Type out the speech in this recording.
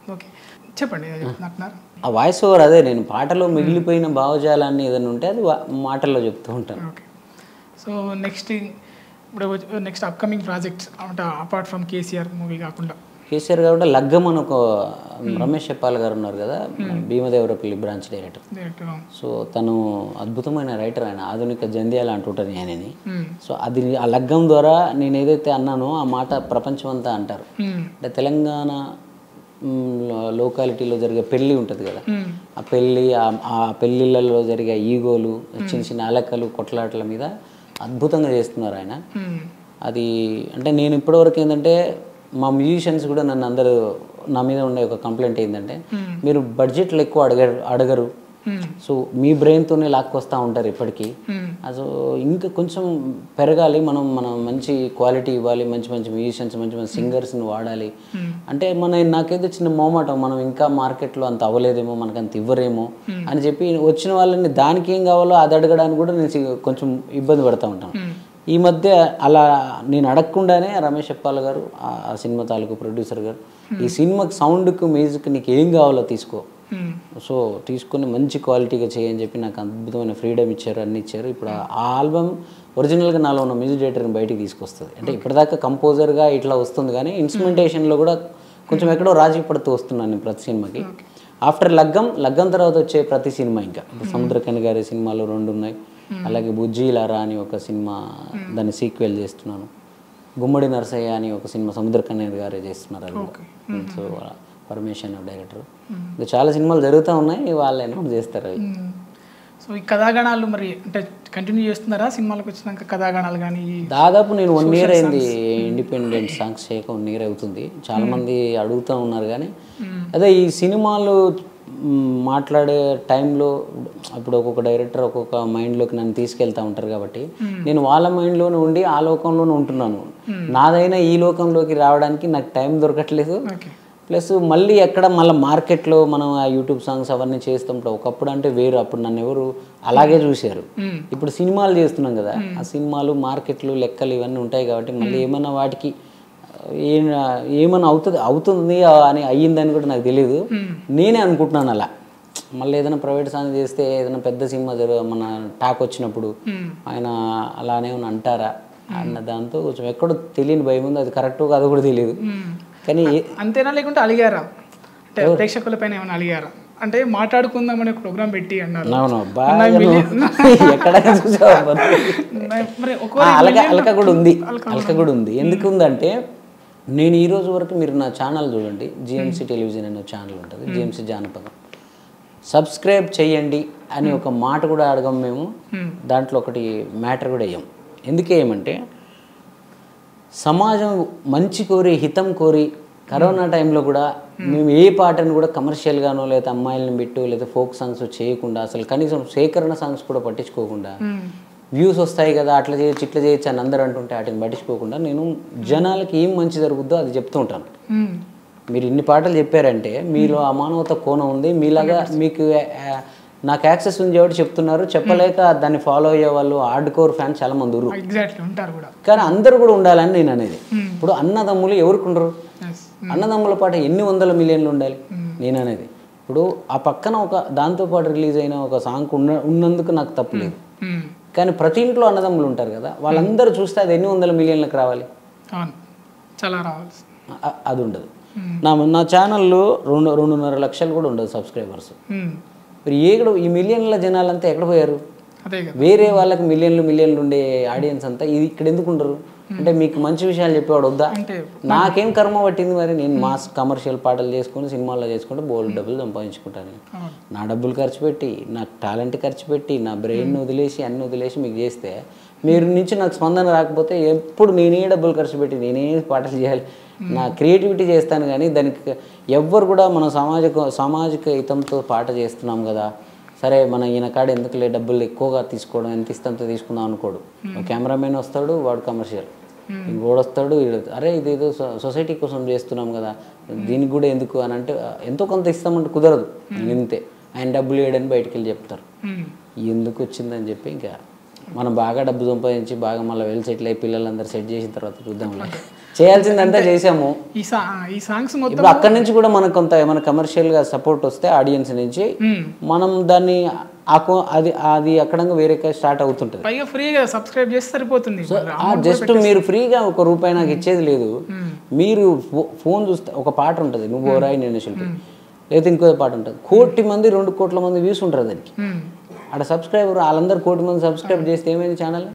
Okay, చెప్పండి అంటున్నారు. ఆ వాయిస్ ఓవర్ అదే, నేను పాటలో మిగిలిపోయిన భావజాలాన్ని ఏదైనా ఉంటే అది మాటల్లో చెప్తూ ఉంటాను. ఓకే, సో ఇప్పుడు నెక్స్ట్ అప్కమింగ్ ప్రాజెక్ట్స్ అంటే అపార్ట్ ఫ్రమ్ కేసీఆర్ మూవీ కాకుండా కేసీఆర్ కాబట్టి లగ్గం అని ఒక రమేష్ చెప్పాల్ గారు ఉన్నారు కదా, భీమదేవరపల్లి బ్రాంచ్ డైరెక్టర్. సో తను అద్భుతమైన రైటర్, ఆయన ఆధునిక జంధ్యాల అంటుంటాను ఆయనని. సో అది ఆ లగ్గం ద్వారా నేను ఏదైతే అన్నానో ఆ మాట ప్రపంచం అంతా అంటారు. అంటే తెలంగాణ లోకాలిటీలో జరిగే పెళ్ళి ఉంటుంది కదా, ఆ పెళ్ళి, ఆ పెళ్ళిళ్ళలో జరిగే ఈగోలు, చిన్న చిన్న అలకలు, కొట్లాటల మీద అద్భుతంగా చేస్తున్నారు ఆయన. అది అంటే నేను ఇప్పటివరకు ఏంటంటే మా మ్యూజిషియన్స్ కూడా నన్ను అందరూ నా మీద ఉండే ఒక కంప్లైంట్ ఏంటంటే మీరు బడ్జెట్లు ఎక్కువ అడగరు, సో మీ బ్రెయిన్తోనే లాక్కొస్తూ ఉంటారు ఇప్పటికీ. సో ఇంకా కొంచెం పెరగాలి, మనం మంచి క్వాలిటీ ఇవ్వాలి, మంచి మంచి మ్యూజిషియన్స్, మంచి మంచి సింగర్స్ని వాడాలి అంటే నాకైతే చిన్న మోమాటం, మనం ఇంకా మార్కెట్లో అంత అవ్వలేదేమో, మనకు అంత ఇవ్వరేమో అని చెప్పి వచ్చిన వాళ్ళని దానికి ఏం కావాలో అది అడగడానికి కూడా నేను కొంచెం ఇబ్బంది పడుతూ ఉంటాను. ఈ మధ్య అలా నేను అడగకుండానే రమేష్ చెప్పాల్ గారు, ఆ సినిమా తాలూకు ప్రొడ్యూసర్ గారు, ఈ సినిమాకి సౌండ్కు మ్యూజిక్ నీకు ఏం కావాలో తీసుకో, సో తీసుకొని మంచి క్వాలిటీగా చేయని చెప్పి నాకు అద్భుతమైన ఫ్రీడమ్ ఇచ్చారు, అన్ని ఇచ్చారు. ఇప్పుడు ఆ ఆల్బమ్ ఒరిజినల్గా నాలో ఉన్న మ్యూజిక్ డైరెక్టర్ని బయటికి తీసుకొస్తుంది. అంటే ఇప్పటిదాకా కంపోజర్గా ఇట్లా వస్తుంది కానీ ఇన్స్ట్రుమెంటేషన్లో కూడా కొంచెం ఎక్కడో రాజీ పడుతూ వస్తున్నాను నేను ప్రతి సినిమాకి. ఆఫ్టర్ లగ్గం తర్వాత వచ్చే ప్రతి సినిమా, ఇంకా ఇప్పుడు సముద్రకని గారి సినిమాలు 2 ఉన్నాయి, అలాగే బుజ్జీలారా అని ఒక సినిమా దాన్ని సీక్వెల్ చేస్తున్నాను, గుమ్మడి నరసయ్య అని ఒక సినిమా సముద్రకని గారే చేస్తున్నారు అది. So Parameshwar director. ఇంకా చాలా సినిమాలు జరుగుతూ ఉన్నాయి, వాళ్ళు అనౌన్స్ చేస్తారు అవి. సో ఈ కథాగణాలు మరి అంటే కంటిన్యూ చేస్తున్నారా సినిమాలకు వచ్చినాక కథాగణాలు కానీ? దాదాపు నేను 1 year అయింది ఇండిపెండెంట్ సాంగ్స్ చేయక, 1 year అవుతుంది. చాలామంది అడుగుతూ ఉన్నారు కానీ అదే ఈ సినిమాలు మాట్లాడే టైంలో అప్పుడు ఒక్కొక్క డైరెక్టర్ ఒక్కొక్క మైండ్లోకి నన్ను తీసుకెళ్తూ ఉంటారు కాబట్టి నేను వాళ్ళ మైండ్లోనే ఉండి ఆ లోకంలోనే ఉంటున్నాను. నాదైనా ఈ లోకంలోకి రావడానికి నాకు టైం దొరకట్లేదు. ప్లస్ మళ్ళీ మళ్ళీ మార్కెట్లో మనం ఆ యూట్యూబ్ సాంగ్స్ అవన్నీ చేస్తుంటాం. ఒకప్పుడు అంటే వేరు, అప్పుడు నన్ను ఎవరు అలాగే చూశారు. ఇప్పుడు సినిమాలు చేస్తున్నాం కదా, ఆ సినిమాలు మార్కెట్లు లెక్కలు ఇవన్నీ ఉంటాయి కాబట్టి మళ్ళీ ఏమన్నా వాటికి ఏమన్నా అవుతుంది అని అయ్యిందని కూడా నాకు తెలియదు, నేనే అనుకుంటున్నాను అలా. మళ్ళీ ఏదైనా ప్రైవేట్ సాంగ్ చేస్తే ఏదైనా పెద్ద సినిమా మన టాక్ వచ్చినప్పుడు ఆయన అలానే అంటారా అన్న దాంతో కొంచెం ఎక్కడో తెలియని భయం ఉంది. అది కరెక్ట్ కాదు కూడా తెలియదు కానీ. అంతేనా లేకుంటే అలిగారా అంటే ప్రేక్షకుల పైన ఏమైనా అలిగారా? అంటే మాట్లాడుకుందామని ఒక ప్రోగ్రామ్ పెట్టి అన్నారు. అలక కూడా ఉంది. ఎందుకు ఉందంటే నేను ఈరోజు వరకు మీరు నా ఛానల్ చూడండి, జిఎంసీ టెలివిజన్ అనే ఛానల్ ఉంటుంది, జిఎంసీ జానపదం, సబ్స్క్రైబ్ చేయండి అని ఒక మాట కూడా అడగం మేము. దాంట్లో ఒకటి మ్యాటర్ కూడా వేయం. ఎందుకేయమంటే సమాజం మంచి కోరి, హితం కోరి, కరోనా టైంలో కూడా మేము ఏ పాటను కూడా కమర్షియల్గానో లేదా అమ్మాయిలను పెట్టు లేదా ఫోక్ సాంగ్స్ చేయకుండా, అసలు కనీసం సేకరణ సాంగ్స్ కూడా పట్టించుకోకుండా, వ్యూస్ వస్తాయి కదా అట్లా చేయొచ్చు ఇట్లా చేయొచ్చు అని అందరూ అంటుంటే వాటిని పట్టించుకోకుండా నేను జనాలకి ఏం మంచి జరుగుద్దో అది చెప్తూ ఉంటాను. మీరు ఇన్ని పాటలు చెప్పారంటే మీలో అమానవత కోణం ఉంది, మీలాగా మీకు నాకు యాక్సెస్ ఉంది కాబట్టి చెప్తున్నారు, చెప్పలేక దాన్ని ఫాలో అయ్యే వాళ్ళు హార్డ్ కోర్ ఫ్యాన్స్ చాలా మంది ఉంటారు. కానీ అందరూ కూడా ఉండాలని నేను అనేది. ఇప్పుడు అన్నదమ్ములు ఎవరికి ఉండరు? అన్నదమ్ముల పాట ఎన్ని 100 మిలియన్లు ఉండాలి నేను అనేది. ఇప్పుడు ఆ పక్కన ఒక దాంతోపాటు రిలీజ్ అయిన ఒక సాంగ్ ఉన్నందుకు నాకు తప్పు లేదు, కానీ ప్రతి ఇంట్లో అన్నదమ్ములు ఉంటారు కదా, వాళ్ళందరూ చూస్తే అది ఎన్ని 100 మిలియన్లకు రావాలి? అది ఉండదు. నా ఛానల్లో 2.5 లక్షలు కూడా ఉండదు సబ్స్క్రైబర్స్. మరి ఈ మిలియన్ల జనాలంతా ఎక్కడ పోయారు? వేరే వాళ్ళకి మిలియన్లు ఉండే ఆడియన్స్ అంతా ఇక్కడ ఎందుకు ఉండరు? అంటే మీకు మంచి విషయాలు చెప్పేవాడు వద్దా? నాకేం కర్మ పట్టింది మరి? నేను మాస్ కమర్షియల్ పాటలు చేసుకుని సినిమాల్లో చేసుకుంటే బోల్డ్ డబ్బులు సంపాదించుకుంటాను. నా డబ్బులు ఖర్చు పెట్టి, నా టాలెంట్ ఖర్చు పెట్టి, నా బ్రెయిన్ వదిలేసి అన్ని వదిలేసి మీకు చేస్తే మీరు నుంచి నాకు స్పందన రాకపోతే ఎప్పుడు నేనే డబ్బులు ఖర్చు పెట్టి నేనే పాటలు చేయాలి? నా క్రియేటివిటీ చేస్తాను కానీ దానికి ఎవ్వరు కూడా మనం సామాజిక హితంతో పాట చేస్తున్నాం కదా, సరే మన ఈయన కాడ ఎందుకులే డబ్బులు ఎక్కువగా తీసుకోవడం, ఎంత ఇస్తంతో తీసుకుందాం అనుకోడు. కెమెరామెన్ వస్తాడు, వాడు కమర్షియల్, ఇంకోడు వస్తాడు, అరే ఇదేదో సొసైటీ కోసం చేస్తున్నాం కదా దీనికి కూడా ఎందుకు అని అంటే ఎంతో కొంత ఇస్తామంటే కుదరదు. ఇంతే ఆయన డబ్బులు వేయడని బయటికి వెళ్ళి చెప్తారు. ఎందుకు వచ్చిందని చెప్పి ఇంకా మనం బాగా డబ్బు సంపాదించి బాగా మళ్ళీ సెటిల్ అయ్యి పిల్లలందరూ సెట్ చేసిన తర్వాత చూద్దాంలే చేయాల్సిందంతా చేసాము. ఈ సాంగ్స్ మొత్తం ఇప్పుడు అక్కడి నుంచి కూడా మనకు కొంత ఏమైనా కమర్షియల్గా సపోర్ట్ వస్తే ఆడియన్స్ నుంచి మనం దాన్ని అది అక్కడ వేరే స్టార్ట్ అవుతుంటుంది. పైగా ఫ్రీగా సబ్స్క్రైబ్ చేస్తే సరిపోతుంది. జస్ట్ మీరు ఫ్రీగా ₹1 నాకు ఇచ్చేది లేదు. మీరు ఫోన్ చూస్తే ఒక పాట ఉంటుంది, నువ్వు ఓరాయి నేను శిల్పి, లేకపోతే ఇంకో పాట ఉంటుంది, 1 కోటి మంది 2 కోట్ల మంది వ్యూస్ ఉంటారు దానికి. అక్కడ సబ్స్క్రైబర్ వాళ్ళందరూ 1 కోటి మంది సబ్స్క్రైబ్ చేస్తే ఏమైంది ఛానల్?